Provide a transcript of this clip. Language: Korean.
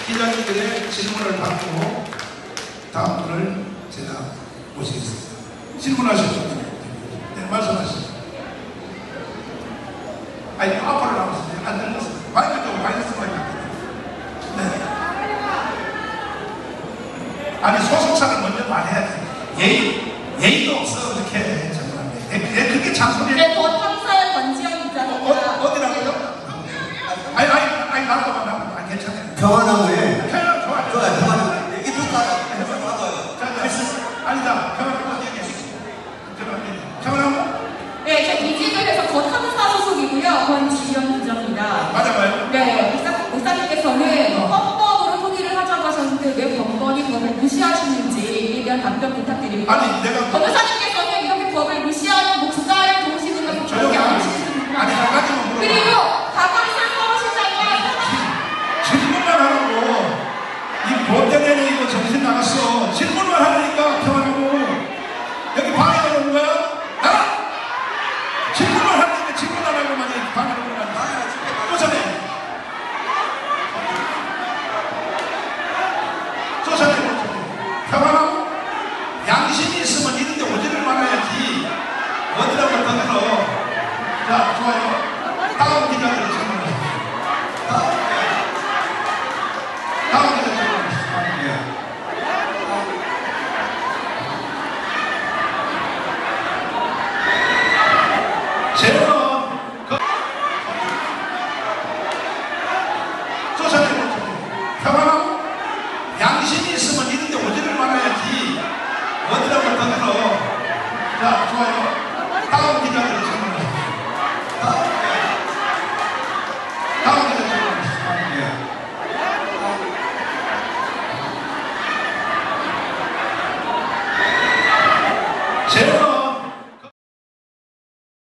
기자님들의 질문을 받고 다음 분을 제가 모시겠습니다. 질문하십시오. 네, 말씀하시죠. 아니, 앞으로 나오세요. 안 들렸어요. 마이크 좀 마이너스 마이크. 네. 아니, 소속사를 먼저 말해야 돼. 예의도 없어, 이렇게. 정말. 그렇게 잔소리. 네, 더 탐사의 권지영 기자입니다. 어디라고요? 아니, 나도 만나고. 아니, 괜찮아요. 평안나무에. 좋아요. 평안나무. 얘기 듣다가 해봐요. 아니다. 평안나무 얘기하시죠. 평안나무? 네, 저 이직을해서 더 탐사 소속이고요. 권지영 기자입니다. 맞아요. 네, 목사님께서는 헌법으로 통일을 하자고 하셨는데 왜 번번이 그것을 무시하시는지에 대한 답변 부탁드립니다. 아니, 내가